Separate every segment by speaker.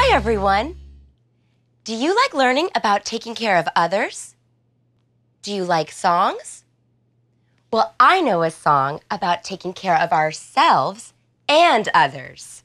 Speaker 1: Hi, everyone. Do you like learning about taking care of others? Do you like songs? Well, I know a song about taking care of ourselves and others.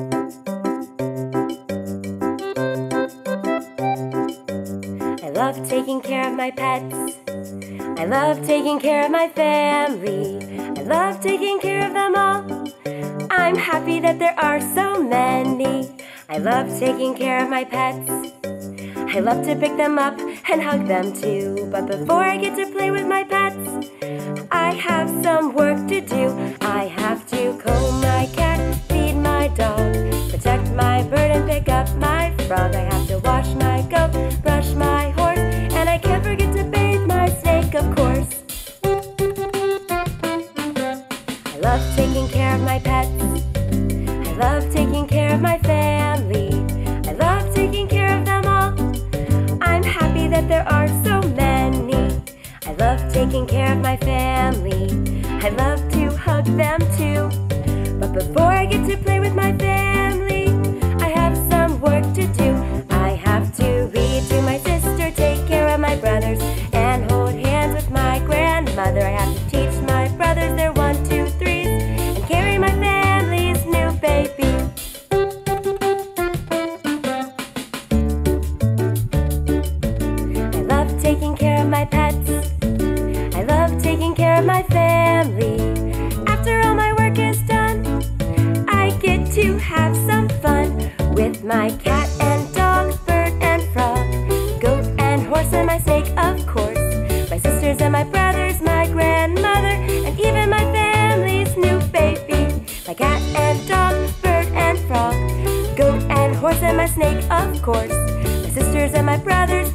Speaker 1: I love taking care of my pets. I love taking care of my family. I love taking care of them all. I'm happy that there are so many. I love taking care of my pets. I love to pick them up and hug them too. But before I get to play with my pets, I have some work to do. I have to comb my cat, feed my dog, protect my bird and pick up my frog. I have to wash my goat, brush my horse, and I can't forget to bathe my snake, of course. I love taking care of my pets. I love taking care of my family. I love taking care of them all. I'm happy that there are so many. I love taking care of my family. I love to hug them too. But before I get to play with my family, I have some work to do. I have to read to my sister, take care of my brothers, and hold hands with my grandmother. I have to teach my brothers their 1, 2, 3s, and carry my family's new baby. I love taking care of my pets. I love taking care of my family. After all my work is done, I get to have some fun with my cat and dog, bird and frog, goat and horse and my snake, of course, my sisters and my brothers, my grandmother, and even my family's new baby. My cat and dog, bird and frog, goat and horse and my snake, of course, my sisters and my brothers,